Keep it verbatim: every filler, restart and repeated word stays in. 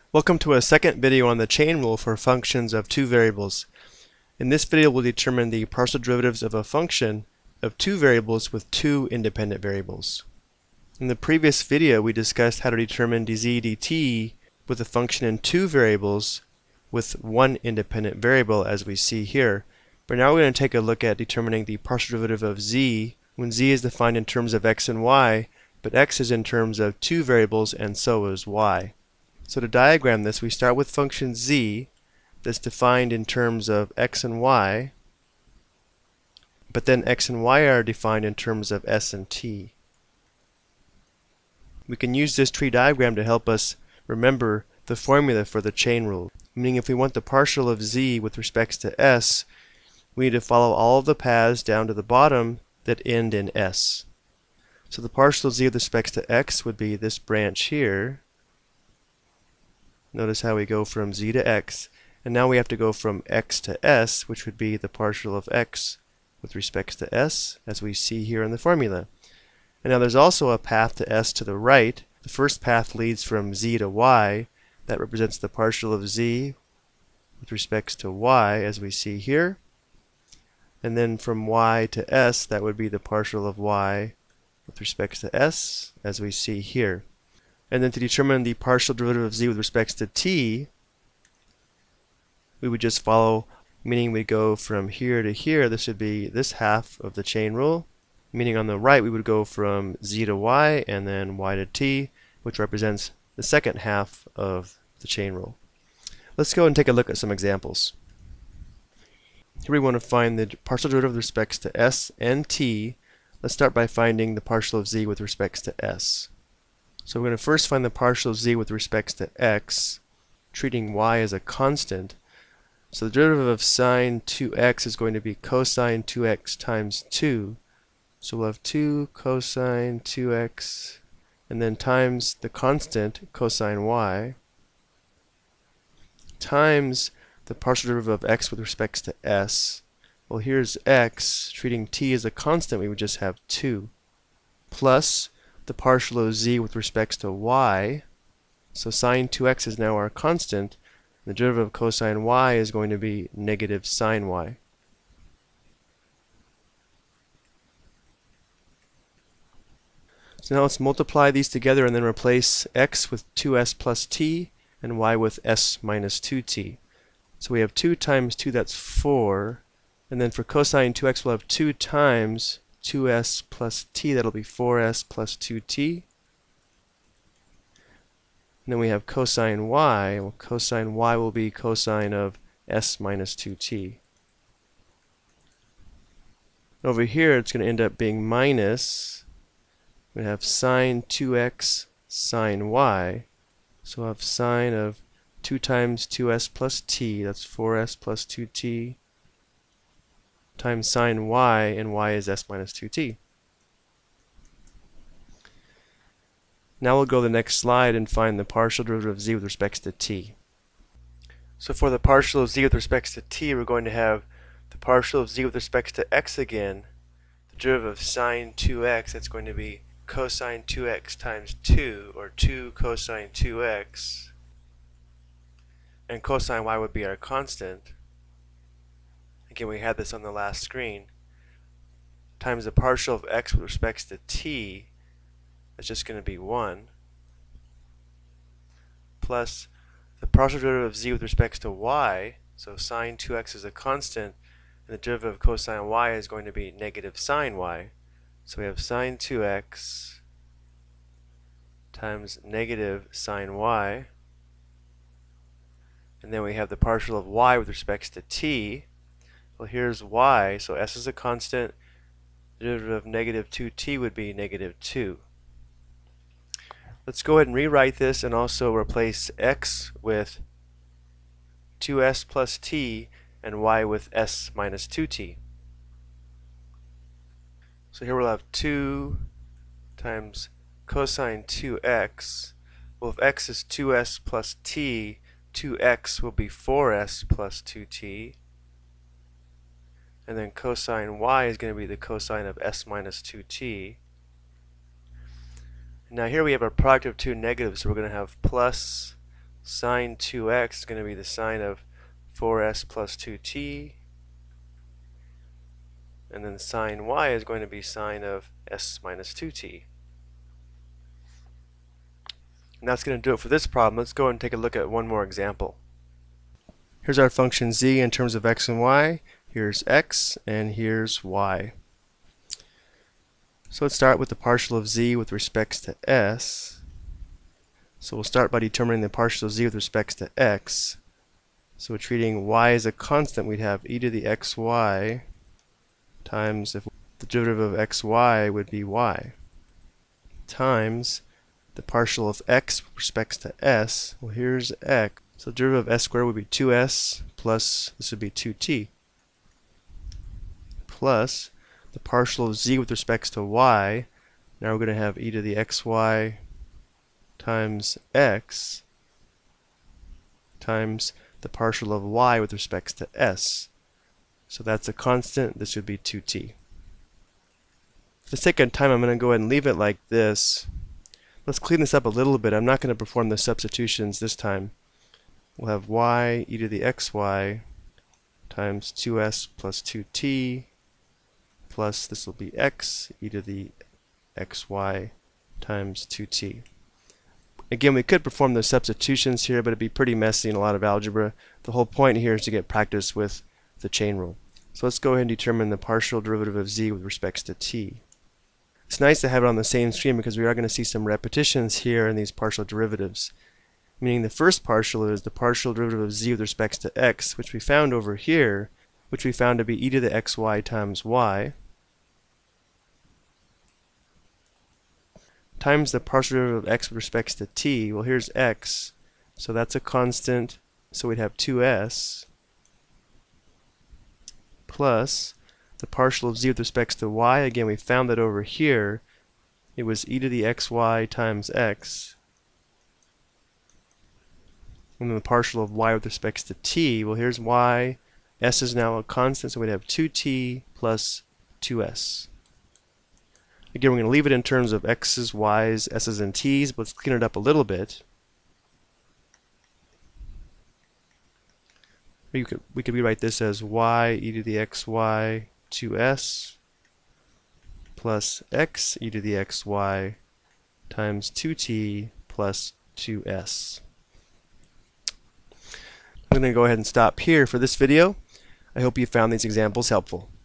Welcome to a second video on the chain rule for functions of two variables. In this video we'll determine the partial derivatives of a function of two variables with two independent variables. In the previous video we discussed how to determine dz dt with a function in two variables with one independent variable, as we see here. But now we're going to take a look at determining the partial derivative of z when z is defined in terms of x and y, but x is in terms of two variables and so is y. So to diagram this, we start with function z that's defined in terms of x and y, but then x and y are defined in terms of s and t. We can use this tree diagram to help us remember the formula for the chain rule. Meaning if we want the partial of z with respects to s, we need to follow all of the paths down to the bottom that end in s. So the partial of z with respects to x would be this branch here. Notice how we go from z to x, and now we have to go from x to s, which would be the partial of x with respects to s, as we see here in the formula. And now there's also a path to s to the right. The first path leads from z to y. That represents the partial of z with respects to y, as we see here. And then from y to s, that would be the partial of y with respects to s, as we see here. And then to determine the partial derivative of z with respects to t, we would just follow, meaning we go from here to here. This would be this half of the chain rule. Meaning on the right we would go from z to y and then y to t, which represents the second half of the chain rule. Let's go and take a look at some examples. Here we want to find the partial derivative with respects to s and t. Let's start by finding the partial of z with respects to s. So we're going to first find the partial of z with respects to x, treating y as a constant. So the derivative of sine two x is going to be cosine two x times two. So we'll have two cosine two x and then times the constant cosine y times the partial derivative of x with respects to s. Well, here's x. Treating t as a constant, we would just have two plus the partial of z with respects to y. So sine two x is now our constant. The derivative of cosine y is going to be negative sine y. So now let's multiply these together and then replace x with two s plus t and y with s minus two t. So we have two times two, that's four. And then for cosine two x we'll have two times two s plus t, that'll be four s plus two t. And then we have cosine y. Well, cosine y will be cosine of s minus two t. Over here it's going to end up being minus, we have sine two x sine y. So we'll have sine of two times two s plus t, that's four s plus two t, times sine y, and y is s minus two t. Now we'll go to the next slide and find the partial derivative of z with respects to t. So for the partial of z with respects to t, we're going to have the partial of z with respects to x again. The derivative of sine two x, that's going to be cosine two x times two, or two cosine two x. And cosine y would be our constant. Again, we had this on the last screen. Times the partial of x with respects to t, that's just going to be one. Plus the partial derivative of z with respects to y, so sine two x is a constant, and the derivative of cosine y is going to be negative sine y. So we have sine two x times negative sine y. And then we have the partial of y with respects to t. Well, here's y, so s is a constant. The derivative of negative two t would be negative two. Let's go ahead and rewrite this and also replace x with two s plus t and y with s minus two t. So here we'll have two times cosine two x. Well, if x is two s plus t, two x will be four s plus two t. And then cosine y is going to be the cosine of s minus two t. Now here we have a product of two negatives, so we're going to have plus sine two x is going to be the sine of four s plus two t, and then sine y is going to be sine of s minus two t. And that's going to do it for this problem. Let's go and take a look at one more example. Here's our function z in terms of x and y. Here's x and here's y. So let's start with the partial of z with respects to s. So we'll start by determining the partial of z with respects to x. So we're treating y as a constant. We'd have e to the xy times, if the derivative of xy would be y, times the partial of x with respects to s. Well, here's x. So the derivative of s squared would be two s plus, this would be two t, plus the partial of z with respects to y. Now we're going to have e to the xy times x times the partial of y with respects to s. So that's a constant. This would be two t. For the sake of time, I'm going to go ahead and leave it like this. Let's clean this up a little bit. I'm not going to perform the substitutions this time. We'll have y e to the xy times two s plus two t plus, this will be x e to the xy times two t. Again, we could perform the substitutions here, but it'd be pretty messy and a lot of algebra. The whole point here is to get practice with the chain rule. So let's go ahead and determine the partial derivative of z with respects to t. It's nice to have it on the same screen because we are going to see some repetitions here in these partial derivatives. Meaning the first partial is the partial derivative of z with respects to x, which we found over here, which we found to be e to the xy times y, times the partial derivative of x with respects to t. Well, here's x, so that's a constant, so we'd have two s, plus the partial of z with respects to y. Again, we found that over here it was e to the xy times x, and then the partial of y with respects to t. Well, here's y, s is now a constant, so we'd have two t plus two s. Again, we're going to leave it in terms of x's, y's, s's, and t's, but let's clean it up a little bit. We could, we could rewrite this as y e to the xy two s plus x e to the xy times two t plus two s. I'm going to go ahead and stop here for this video. I hope you found these examples helpful.